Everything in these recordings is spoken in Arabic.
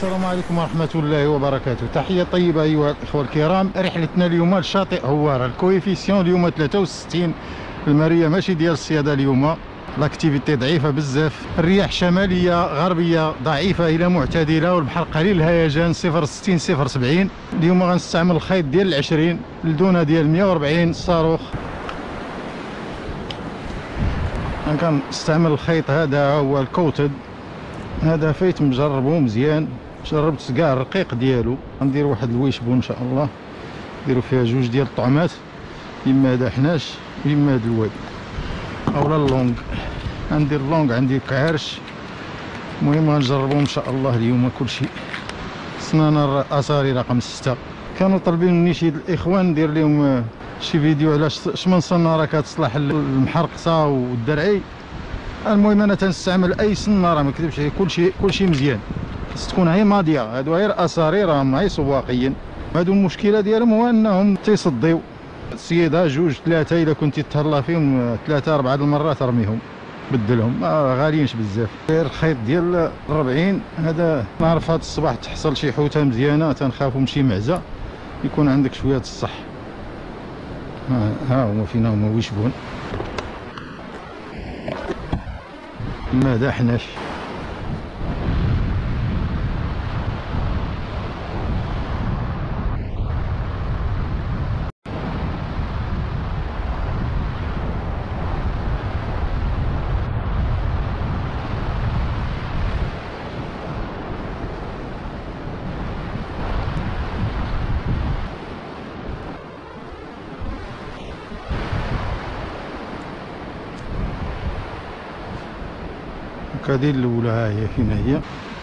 السلام عليكم ورحمة الله وبركاته. تحية طيبة أيها الإخوة الكرام. رحلتنا اليوم لشاطئ هوارة. الكويفيسيون اليوم 63. المارية ماشي ديال الصيادة اليوم، لاكتيفيتي ضعيفة بزاف. الرياح شمالية غربية ضعيفة إلى معتدلة، والبحر قليل الهيجان 0.60 0.70. اليوم غنستعمل الخيط ديال 20، الدونة ديال 140 الصاروخ. كنستعمل الخيط هذا هو الكوتد، هذا فايت مجربه مزيان، جربت كاع الرقيق ديالو. غندير واحد الويشبون ان شاء الله، نديرو فيها جوج ديال الطعمات، اما هذا حناش واما هذا الواد اولا اللونغ. غندير اللونغ، عندي كعرش. المهم غنجربو ان شاء الله اليوم كلشي. سنانر اثاري رقم 6. كانوا طالبين مني شي الاخوان ندير لهم شي فيديو على شمن صناره كتصلح المحرقصه والدرعي. المهم انا تنستعمل اي صناره، ما نكذبش عليك، كلشي مزيان، خاص تكون هي ماضيه. هادو غير اثاري راهم هاي سواقيين. هادو المشكله ديالهم هو انهم تيصديو السيده جوج ثلاثه، الا كنتي تهلا فيهم 3 4 المرات رميهم بدلهم، ما غاليينش بزاف. غير الخيط ديال 40 هذا. نعرف هاد الصباح تحصل شي حوته مزيانه، تنخافوا من شي معزه، يكون عندك شويه الصح. ها هما فينا هما ويشبون، ماذا حناش. هذه الاولى، ها هي فين هي.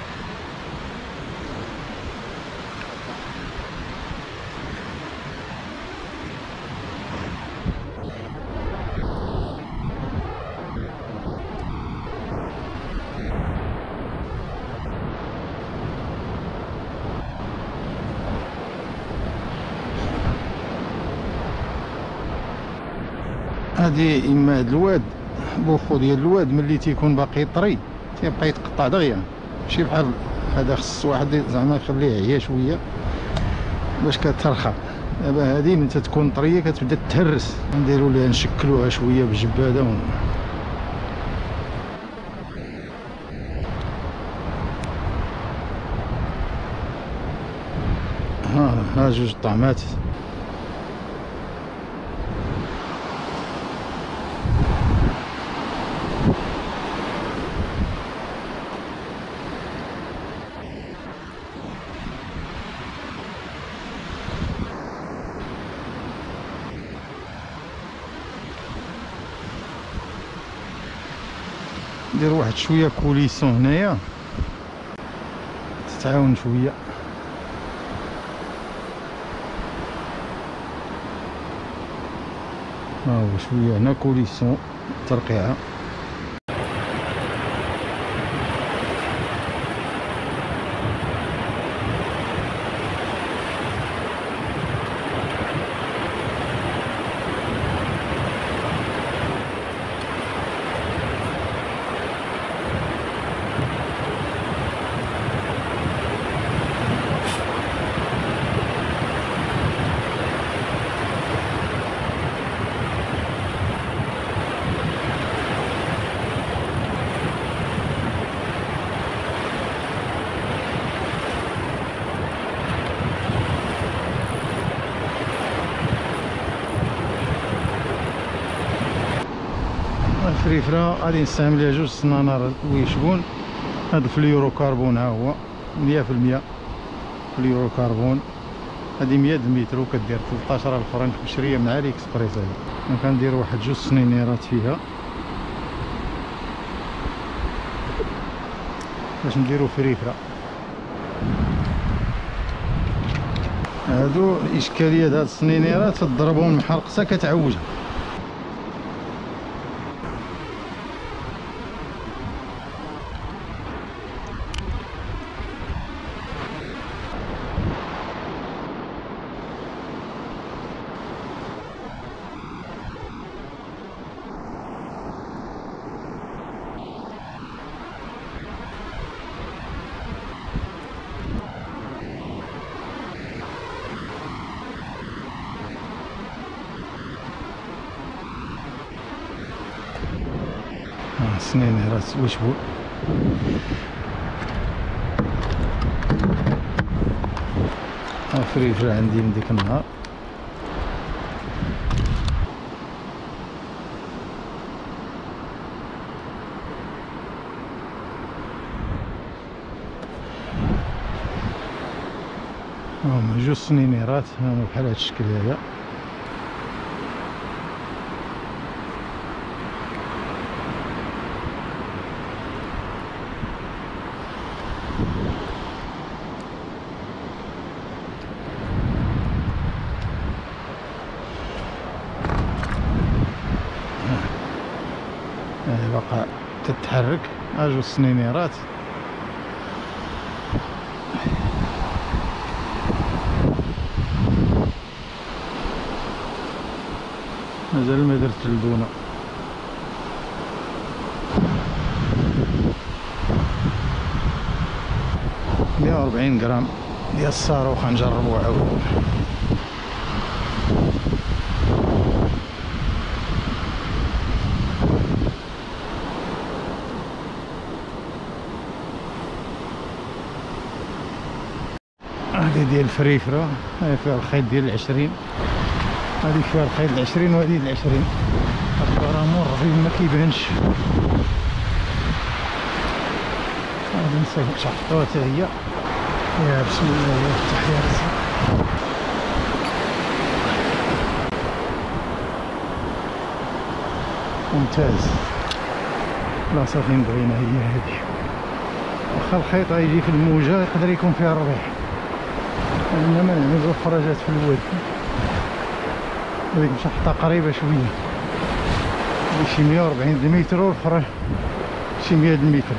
هذه اما هاد الواد، بوخو ديال الواد ملي تيكون باقي طري تيبقى يتقطع دغيا، ماشي بحال هذا. خص واحد زعما يخليه هي شويه باش كترخى. دابا هذه ملي تكون طريه كتبدا تهرس، نديرو ليها نشكلوها شويه بالجباده ها جوج طعمات. ندير واحد شويه كوليسون هنايا تتعاون شويه. ها هو شويه هنا كوليسون ترقيعه. الفريفره غادي نستعمل ليها جوج سنانار ويشبون. هاد الفليورو كربون ها هو 100% فليورو كربون. هادي 100 متر وكدير 13000 فرنك بشريه من علي اكسبريس. هادي كندير واحد جوج سنينيرات فيها باش نديرو فريفره. هادو الاشكاليه د هاد السنينيرات تضربهم محرقصه كتعوجها. سنينيرات ويشبون. فريفرة عندي من ديك النهار. هما جوج سنينيرات بحال هاد الشكل هذا. باقا تتحرك. جوج سنينيرات. مازال ما درت البونه. مية وربعين غرام ديال الصاروخ. نجربو عاود. هادي ديال الفريفرة، هاي فيها الخيط ديال 20، هاديك فيها الخيط 20 وهادي 20. البرامور الربيب ما كيبانش. هادي نصيفطوها حتى هي. يا بسم الله يفتح يا رزق. ممتاز. لا صافي بغينا هي هادي. واخا الخيط غيجي في الموجة يقدر يكون فيها الربيع، انما نعملو خرجات في الواد. هذيك مشحطة قريبة شوية، شي 140 متر والاخرى شي 100 متر.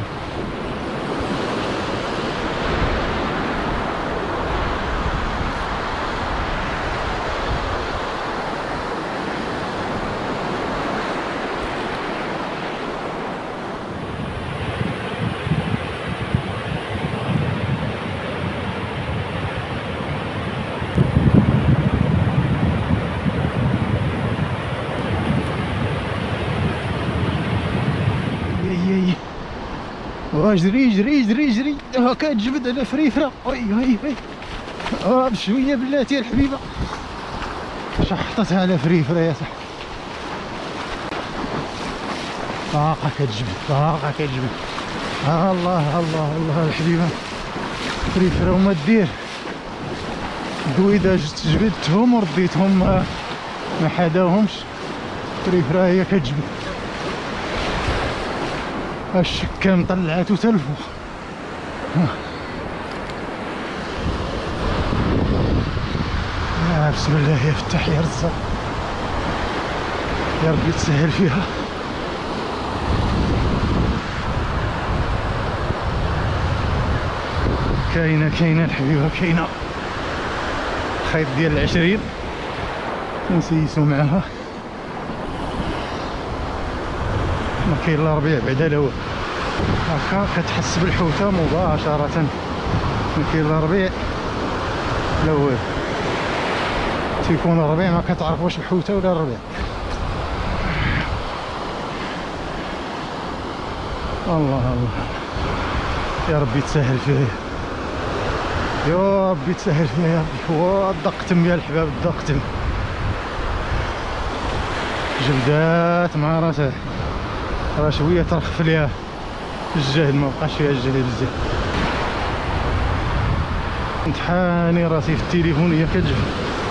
جري جري جري جري هاكا تجبد على فريفرة. هاي بشوية بلاتي الحبيبة شحطتها على فريفرة يا صاحبي. باقا كتجبد باقا كتجبد. الله الله الله الحبيبة فريفرة وما دير دويدة. جبدتهم ورديتهم ما حداهمش. فريفرة هي كتجبد. الشكام طلعاتو تا الفوق. بسم الله يفتح يا رزاق، يا ربي تسهل فيها. كاينه الحبيبه كاينه. الخيط ديال 20 نسيسو معاها. ما كاين لا ربيع بعدا لا والو. هاكا كتحس بالحوته مباشره. ما كاين لا ربيع لا والو. تيكون الربيع ما كتعرف واش الحوته ولا الربيع. الله الله يا ربي تسهل فيه، يا ربي تسهل فيه يا ربي. الدقتم يا الحباب الدقتم. جبدات مع راسها راه شويه ترخف ليها الجهد، ما بقاش فيها الجهد بزاف. نتحاني راسي في التليفون هي كتجبد.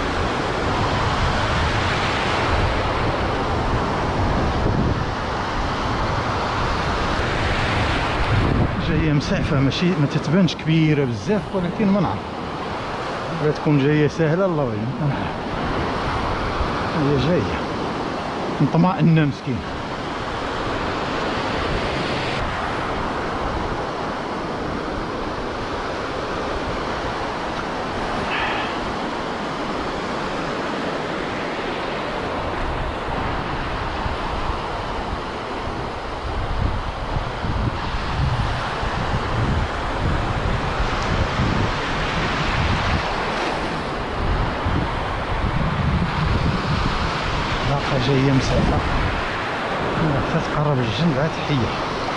جايه مسعفه ماشي ما تتبانش كبيره بزاف، ولكن ما نعرف بغات تكون جايه سهله الله اعلم. هي جايه مطمئنه مسكين. جايه مسافه تتقرب الجنب عاد تحيه.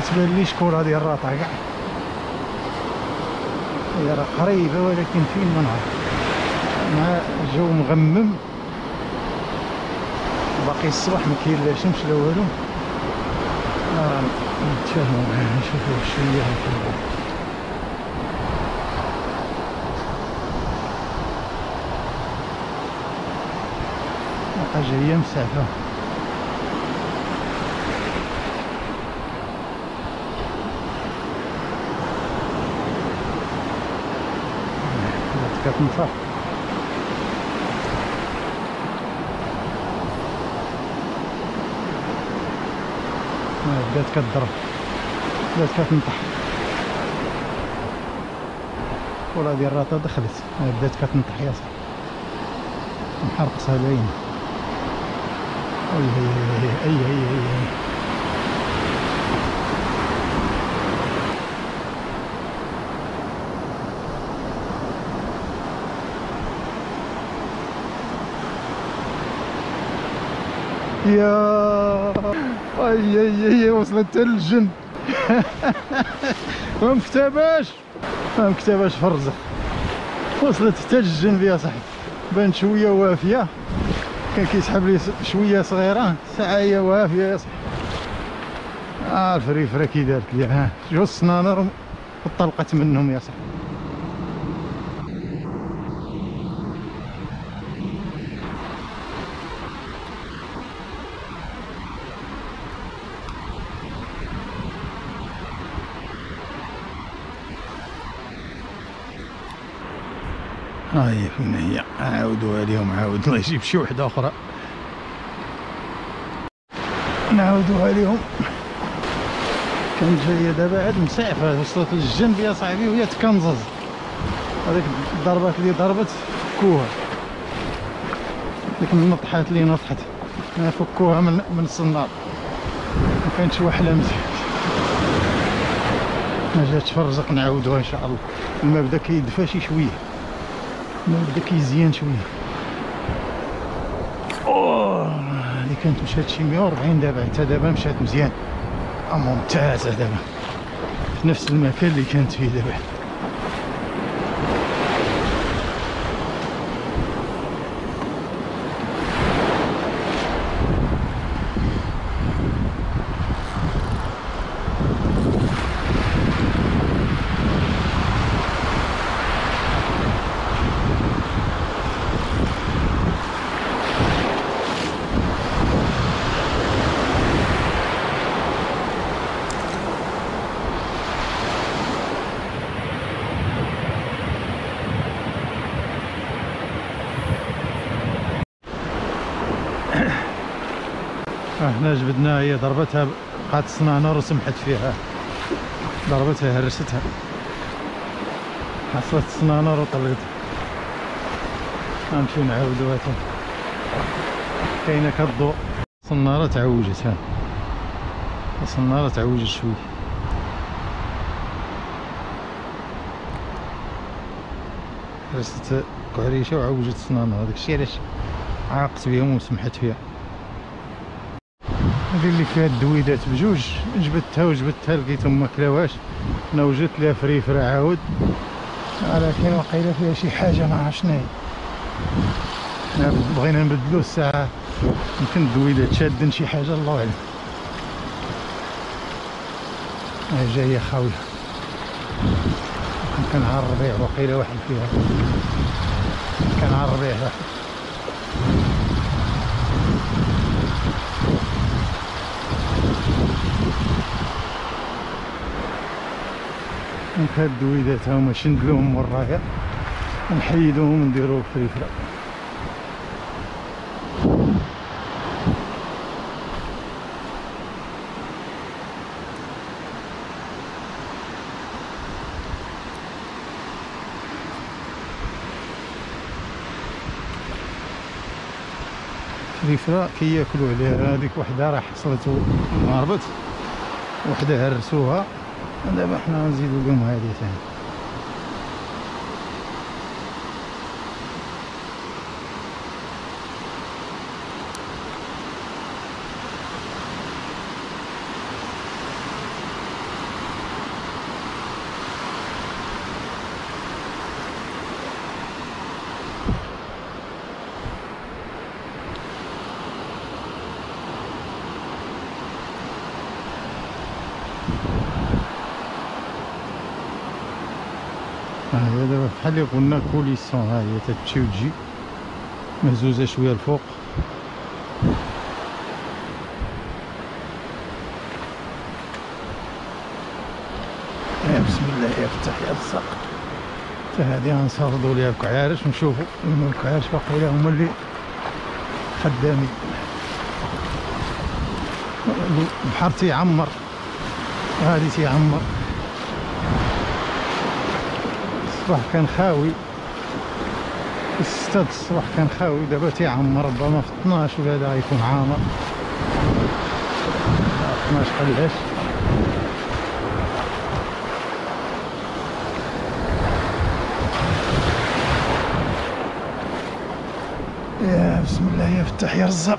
تبان لي شكورة ديال الراطع كاع، هي راه قريبة ولكن فين ما نعرف، مع الجو مغمم باقي الصباح ما كاين لا شمس لا والو. نتفاهموا معاه نشوفوا شويه هكا. بقى جايه مسافه. بدات كتنفخ. بدات كتضرب، بدات كتنطح، ولا ديال الراطه دخلت بدات كتنطح يا صاحبي، محرقصها العين. اي يا اي وصلت حتى للجن. ما مكتباش في الرزق، وصلت حتى للجنب يا صاحبي. بانت شويه وافيه، كان كيسحب لي شويه صغيره، ساعه هي وافيه يا صاحبي. الفريفره كي دارت لي جوج السنانر وطلقت منهم يا صاحبي. هاي فين هي، عاودوها ليهم، عاود الله يجيب شي وحده اخرى نعاودوها ليهم. كانت جايه دابا عاد مسعفه، وصلت للجنب يا صاحبي وهي تكنزز. هذيك الضربات اللي ضربت فكوها، ديك النطحات اللي نطحت فكوها من الصنار. ما كانتش وحله مزيان، ما جاتش في الرزق. نعاودوها ان شاء الله. الماء بدا كيدفى شي شويه، الماء بدا كيزيان شويه. اللي كانت مشات شي 140 دابا، حتى دابا مشات مزيان ممتازه. دابا في نفس المكان اللي كانت فيه دابا. احنا جبدناها، هي ضربتها بقات الصنانر وسمحت فيها، ضربتها هرستها، حصلت الصنانر وطلقتها. غنمشيو نعاودوها تاني. كاينه كتضوء، الصناره تعوجت، الصناره تعوجت شويه. هرست كعريشه وعوجت الصنانر، هذاك الشيء علاش عاقت بهم وسمحت فيها. هذه اللي فيها الدويدات بجوج، جبدتها لقيتهم ما كلاوهاش، انا وجدت ليها فريفره عاود، ولكن وقيله فيها شي حاجه ما عرفت شناهي. بغينا نبدلو الساعه، يمكن الدويدات شادين شي حاجه الله اعلم. هاي جايه خاويه، كان على الربيع وقيله واحد فيها، كان على الربيع واحد. هاد الدويدات هما شندلوهم ورايا، نحيدوهم ونديرو فريفره. فريفره كياكلو عليها. هذيك وحده راه حصلت وهربت، وحده هرسوها، دابا حنا غنزيدو لهم هادي ثاني. دابا بحال اللي قلنا كوليسون، ها هي تمشي وتجي مهزوزه شويه الفوق. بسم الله يفتح يا رزاق. حتى هادي غنصاوبوا ليها الكعارش ونشوفوا الكعارش باقي هما اللي خدامين. البحر تيعمر، هادي تيعمر. الصباح كان خاوي، في 6 الصباح كان خاوي، دابا تيعمر. ربما في 12 ولا هذا غيكون عامر. 12 قلاش. يا بسم الله يفتح يا رزاق.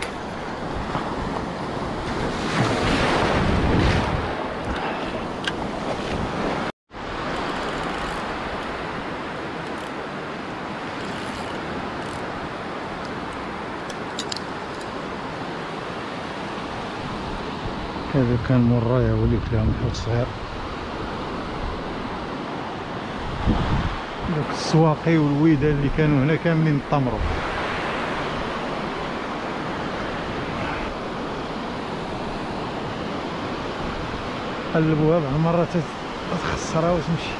هذا كان مرايا وليت لها محوط صغير. دوك السواقي والويدة اللي كانوا هنا كاملين طمروا. قلبوها بعض المرات تخسرها وتمشي.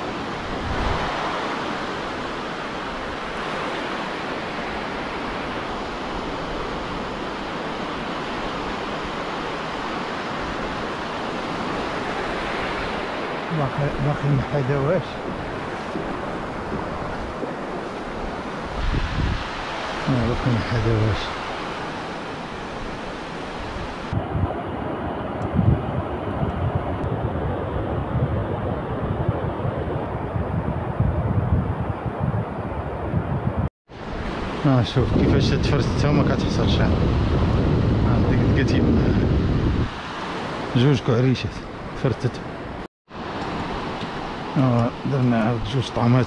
باقي ما حداوهاش. باقي ما حداوهاش. شوف كيفاش تفرستها وما كتحصلش. عندك دقتي جوج كعريشات فرتت. درنا عاود جوج طعمات،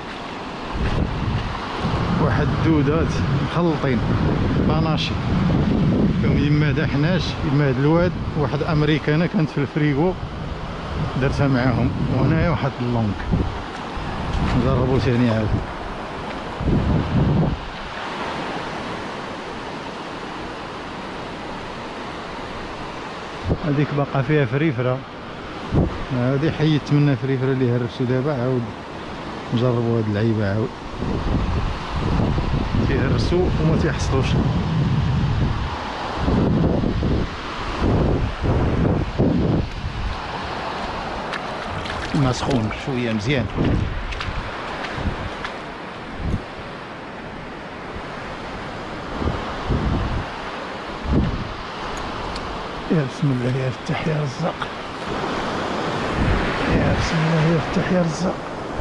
واحد الدودات مخلطين باناشي فيهم يما دا حناش يما هاد الواد. واحد امريكانه كانت في الفريغو درتها معاهم، وهنايا واحد اللونك نجربو ثاني عاود. هذيك باقا فيها فريفره، هادي حيدت منها فريفره اللي هرسو دابا. عاود نجربو هاد اللعيبه، عاود تيهرسو وما تيحصلوش. الماء سخون شويه مزيان. يا بسم الله يفتح يا رزاق. يا بسم الله يفتح يا رزاق.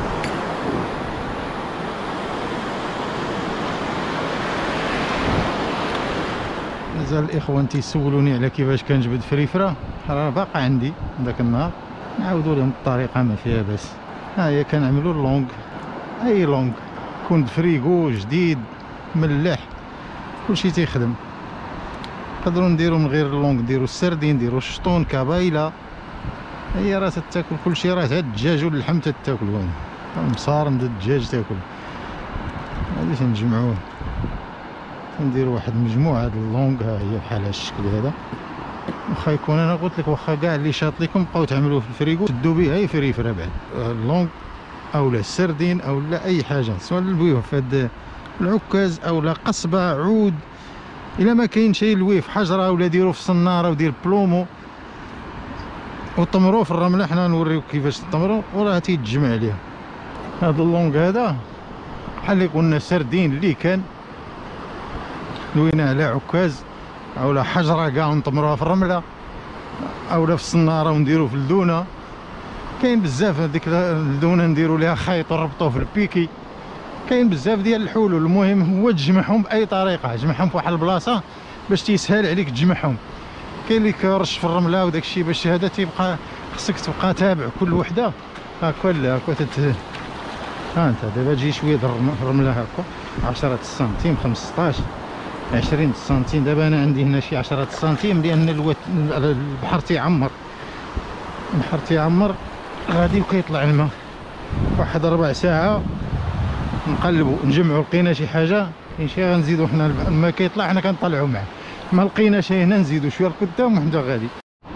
مازال الاخوان تيسولوني على كيفاش كنجبد فريفره، راه باقا عندي داك النهار. نعاودو لهم الطريقه ما فيها باس. ها هي كنعملو اللونغ، اي لونغ كون فريغو جديد ملح كلشي تيخدم. نقدروا نديرو من غير اللونغ، نديرو السردين، نديرو الشطون، كابايله. هي راه تاكل كلشي، راه حتى الدجاج واللحم تاكل، مصارم د الدجاج تاكل. هادي تنجمعوه نديرو واحد المجموعه هاد اللونغ. ها هي بحال هاد الشكل هذا. واخا يكون انا قلت لك واخا كاع اللي شاط لكم بقاو تعملوه في الفريغو تدو به اي فريفره بعد اللونغ اولا السردين اولا اي حاجه، سواء البويوه في هاد العكاز اولا قصبه عود. الا ما كاين شي لويه في حجره ولا ديرو في صناره ودير بلومو وطمروه في الرمله. حنا نوريوك كيفاش تطمرو وراه تيتجمع عليها. هذا اللونغ هذا بحال اللي قلنا سردين اللي كان دوينا على عكاز اولا حجره كاع نطمروها في الرمله اولا في الصناره ونديرو في اللدونه. كاين بزاف هذيك اللدونه نديرو ليها خيط ونربطوه في البيكي. كاين بزاف ديال الحلول. المهم هو تجمعهم باي طريقه، تجمعهم في واحد البلاصه باش تيسهل عليك تجمعهم. كاين اللي كيرش في الرمله وداك الشيء، باش هذا تيبقى خصك تبقى تابع كل وحده هكا. لا هكا ها انت دابا تجي شويه د الرمله هكا 10 سنتيم 15 20 سنتيم. دابا انا عندي هنا شي 10 سنتيم لان البحر تيعمر. البحر تيعمر غادي وكيطلع الماء. واحد ربع ساعة نقلبوا نجمعوا، لقينا شي حاجة كاين شي غنزيدو حنا، ما كيطلع حنا كنطلعوا معاه، ما لقينا شي هنا نزيدو شويه لقدام وحنا غادي.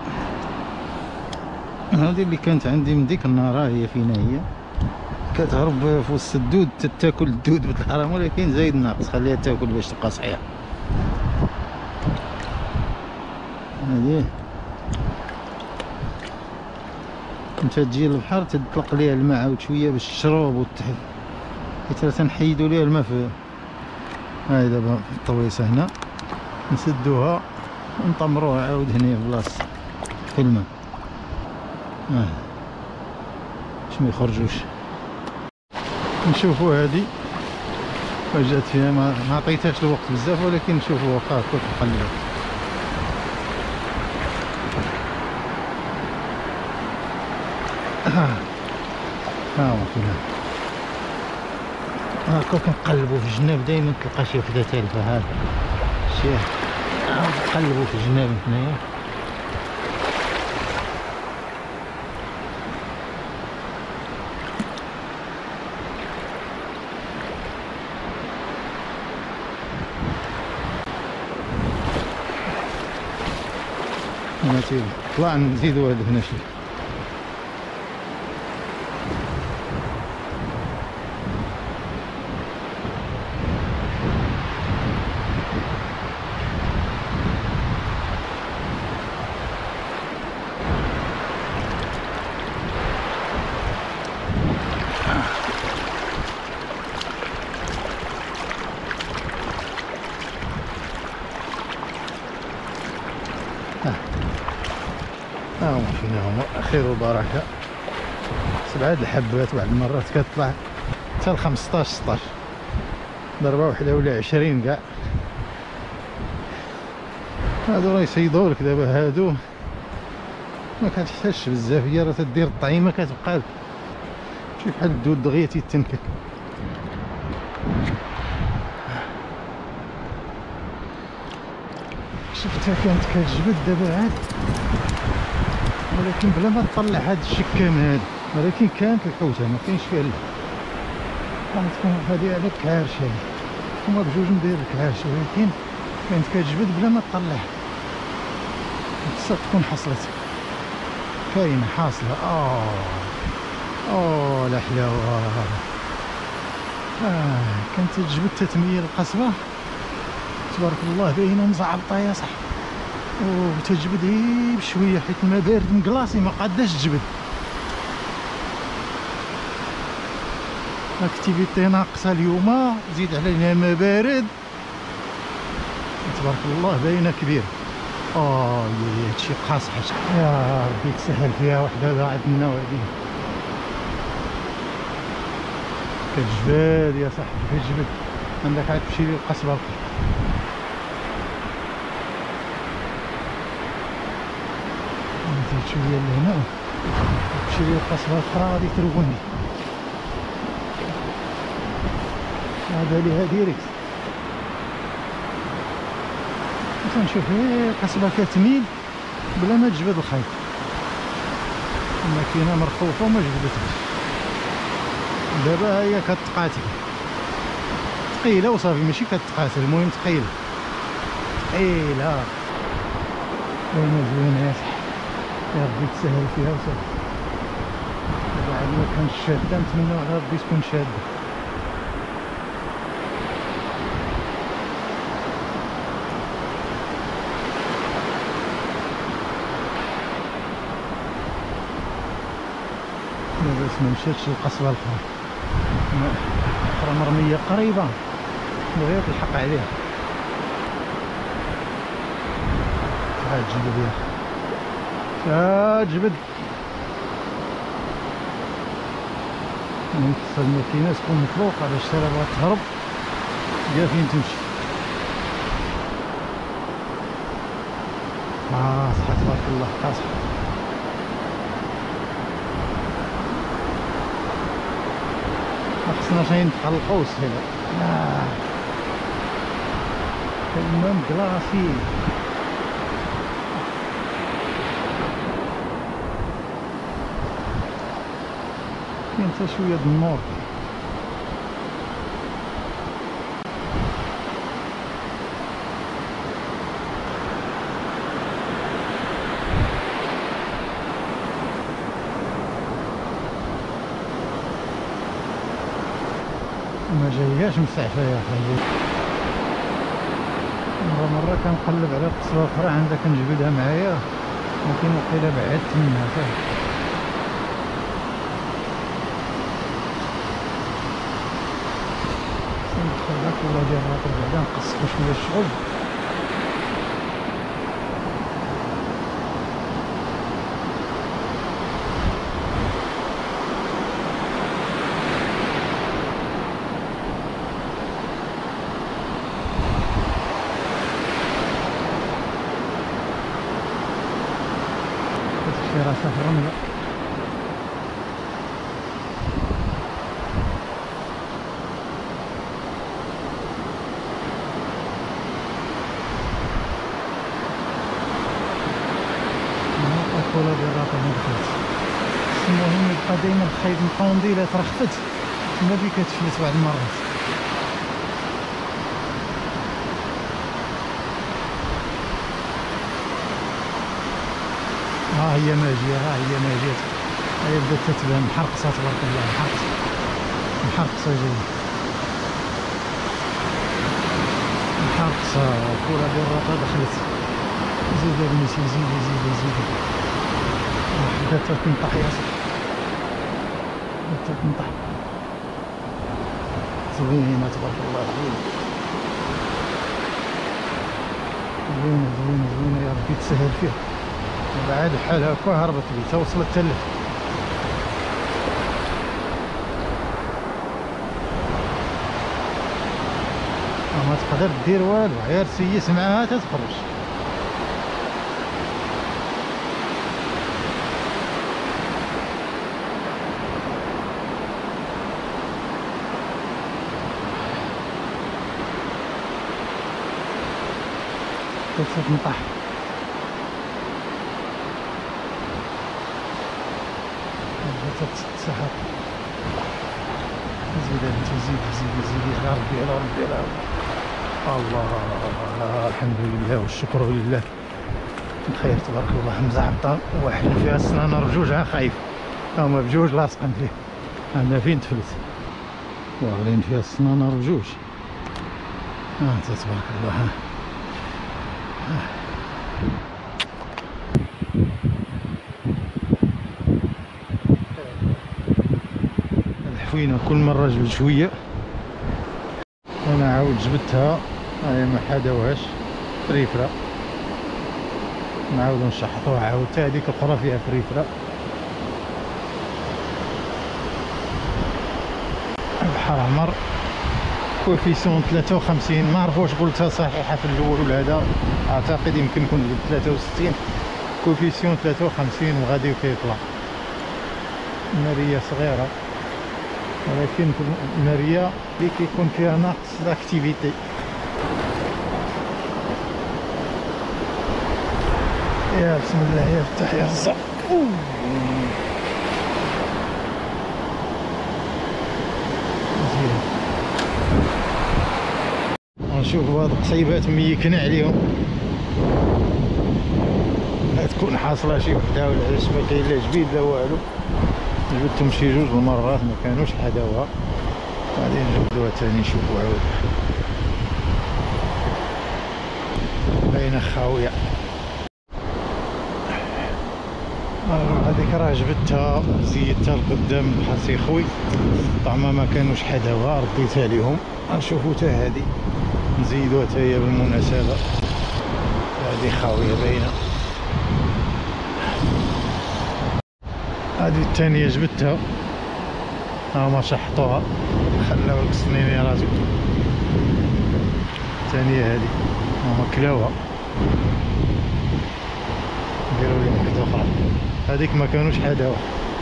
هذه اللي كانت عندي من ديك النهار هي فينا هي كتهرب في وسط الدود تاكل الدود بالحرام، ولكن زايد ناقص خليها تاكل باش تبقى صحيحه. هذه انت تجي للبحر تطلق ليها الماء عاود شويه باش الشروب والتحل، حيت تنحيدوا ليها الماء في هاي دابا في الطويسه هنا، نسدوها ونطمروها عاود هنا في بلاصه في الماء باش ما يخرجوش. نشوفوا هذه واش جات فيها، ما عطيتهاش الوقت بزاف، ولكن نشوفوا واخا هكا نقلبها. ها هو فينا هاكا كنقلبوا في الجناب، دايما تلقى شي وحده تالفه. هذا شي نقلبوا في الجناب هنايا. طلع نزيدو هذا هنا شويه. ها هما فينا هما خير وبركه. سبعة الحبات بعض المرات كتطلع حتى ل 15 16 ضربه وحده ولا 20 كاع. هادو راه يصيدوا لك دابا، هادو ما كتحتاجش بزاف، هي راه تدير الطعيمه كتبقى لك شي بحال الدود دغيا تيتنكك. شفتها كانت كتجبد دابا عاد، ولكن بلا ما تطلع هاد الشكام هذا، ولكن كانت الحوته ما كاينش فيها لا تكون هذه على الكعارش، هذه هما بجوج ندير الكعارش، ولكن كانت كتجبد بلا ما تطلع. خصها تكون حصلت كاينه حاصله. لا حلاوه. كانت تجبد تتميل القصبه تبارك الله، باينه مزعبطه يا صح، وتجبد غير بشويه حيت الماء بارد مكلاصي ما قاداش تجبد. الاكتيفيتي ناقصه اليوم، زيد علينا ماء بارد تبارك الله باينه كبير. هادشي قاصح يا ربي تسهل فيها وحده ضاعت لنا، وهادي كتجبد يا صاحبي كتجبد. عندك عاد تمشي للقصبه نزيد شويه لهنا، تمشي للقصبه الاخرى غادي تروقني. هذا ليها ديريكت تنشوف القصبه كتميل بلا ما تجبد الخيط. الماكينه مرخوفه وما جبدتهاش. دابا هي كتقاتل ثقيله وصافي، ماشي كتقاتل، المهم ثقيله ثقيله باينه زوينه يا صاحبي، يا ربي تسهل فيها وصافي. دابا عاد ما كانش شاده، نتمنى على ربي تكون شاده. باش ما مشاتش للقصبه الاخرى، الاخرى مرميه قريبه بغيت تلحق عليها. عاد جبد يا اخي، عاد جبد. خصها الماكينه تكون مطلوقه باش ترى بغات تهرب كاع فين تمشي. صحة تبارك الله قاصحة. خصنا شي نتقلقو هنا، الماء مكلاصي. كاين حتى شويه د النور. ما جاياش مسعفه يا اخي. مرة كنقلب على قصبة أخرى عندها كنجبدها معايا، ولكن وقيلا بعدت منها صافي. ندخل داك ولا ديال الراطل بعدا نقصقو شوية الشغل. في راسها في الرملة. الكولا ديال الراطل ما دخلت. المهم يبقى دايما خايب من القونديلات رخفت تما بي كتفلت بعض المرات. ها هي ماجية، ها هي ماجية، هي بدات تتبان محرقصة تبارك الله، محرقصة جاية محرقصة. الكرة ديال الراطة دخلت. زيد بنتي زيدي بدات تنطح يا صاحبي، بدات تنطح. زوينة تبارك الله، زوينة يا ربي تسهل فيها. بعد بحال هكا هربت لي تا وصلت تلف. ما تقدر دير والو، غير سيس معاها تتخرج. تنطح. تتسحب. زيد انت زيدي على ربي على ربي على ربي. الله الحمد لله والشكر لله. بخير تبارك الله. حمزه عطان واحد فيها السنانه رجوج خايف، هما بجوج لاصقين فيه. انا فين تفلت واغلين فيها السنانه رجوج. انت تبارك الله. الحفينه كل مره جبت شويه. انا عاود جبتها هاي ما حداوهاش فريفره، نعاودو نشحطوها عاود تا هذيك الاخرى فيها فريفره. بحر احمر كوفيسيون 53، ما عرفوش قلتها صحيحه في الاول ولا هذا، اعتقد يمكن يكون جبت 63. كوفيسيون 53 وغادي كيطلع. ماريه صغيره، ولكن الماريه اللي كيكون فيها ناقص لاكتيفيتي. يا بسم الله يا فتح يا رزاق. مزيان. نشوفوا هاد القصيبات ميكنا عليهم، تكون حاصله شي وحده ولا علاش ما كاين لا جبيد لا والو. جبدتهم شي جوج المرات ما كانوش حداوها، غادي نجبدوها تاني نشوفو عاود. باينه خاويه. هذيك راه جبدتها زيدتها لقدام بحال خوي، طعمها ما كانوش حداوها رديتها ليهم. نشوفو تا هادي نزيدوها تا هي بالمناسبه. هادي خاويه باينه. هادي الثانيه جبدتها هما شحطوها خلاو السنين يا راجل. الثانيه هادي هما كلاوها نديرو لهم وحده اخرى. هذيك ما كانوش حداوها.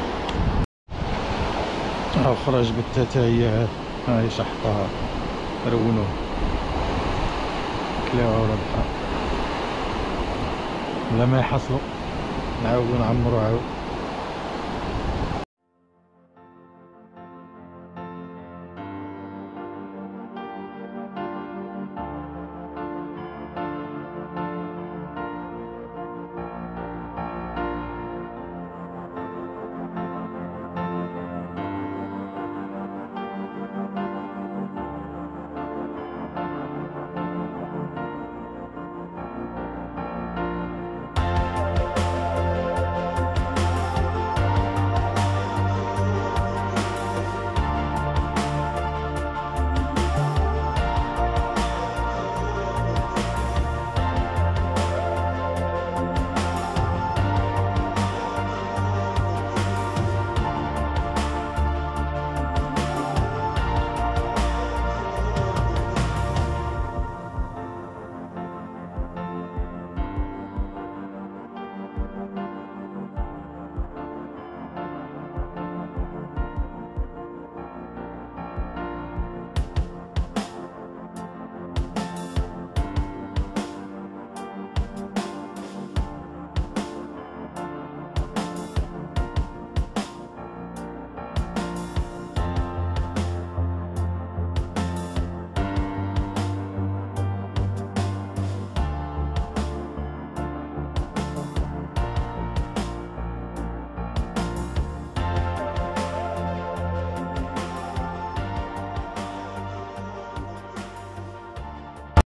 اخرى جبدتها تا هي هاي شحطوها رونوها كلاوها ولا بحال ولا ما يحصلوا. نعاودو نعمرو عاود.